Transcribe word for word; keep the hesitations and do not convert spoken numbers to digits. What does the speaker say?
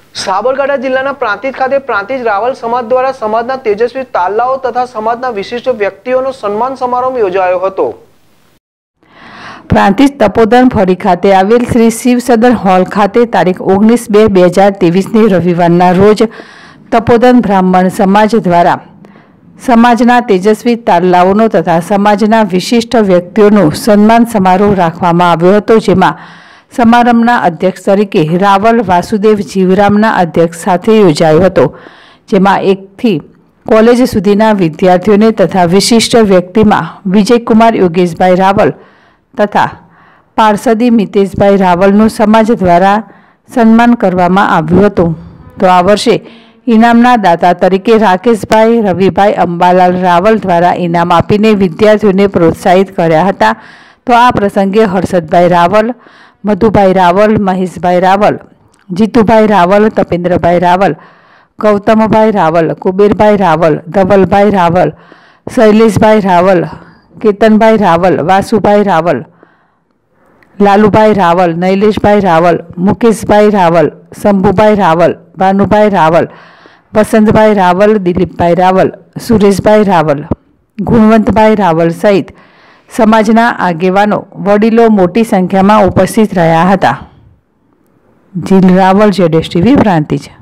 સાબરકાંઠા જિલ્લાના પ્રાંતિજ ખાતે પ્રાંતિજ રાવલ સમાજ દ્વારા સમાજના તેજસ્વી તારલાઓ તથા સમાજના વિશિષ્ટ વ્યક્તિઓનો સન્માન સમારોહ યોજાયો હતો। પ્રાંતિજ તપોધન ફળી ખાતે આવેલ શ્રી શિવ સદન હોલ ખાતે તારીખ ઓગણીસ બે બે હજાર ત્રેવીસની રવિવારના રોજ તપોધન બ્રાહ્મણ સમાજ દ્વારા સમાજના તેજસ્વી તારલાઓનો તથા સમાજના વિશિષ્ટ વ્યક્તિઓનો સન્માન સમારોહ રાખવામાં આવ્યો હતો, જેમાં समारंभना अध्यक्ष तरीके रावल वासुदेव जीवरामना अध्यक्ष साथे योजायो हतो, जेमां एक थी कॉलेज सुधीना विद्यार्थीओने तथा विशिष्ट व्यक्ति में विजयकुमार योगेशभाई रावल तथा पार्षदी मितेशभाई रावलनु समाज द्वारा सन्मान करवामां आव्युं हतुं। तो आ वर्षे इनामना दाता तरीके राकेशभाई रविभाई अंबालाल रावल द्वारा इनाम आपीने विद्यार्थीओने प्रोत्साहित कर्या हता। तो आ प्रसंगे हर्षदभाई रावल, मधुभाई रावल, महेशभाई रावल, जीतुभाई रावल, तपेन्द्रभाई रावल, गौतमभाई रावल, कुबेरभाई रावल, धवलभाई रावल, शैलेषभाई रावल, केतनभाई रावल, वासुभाई रावल, लालूभाई रावल, नैलेशभाई रावल, मुकेशभाई रावल, शंभुभाई रावल, भानुभाई रावल, वसंतभाई रावल, दिलीपभाई रावल, सुरेशभाई रावल, गुणवंतभाई रावल सहित समाजना आगेवानो वडीलो मोटी संख्या में उपस्थित रह्या हता। जील रावल, जेडेश टीवी, प्रांतिज।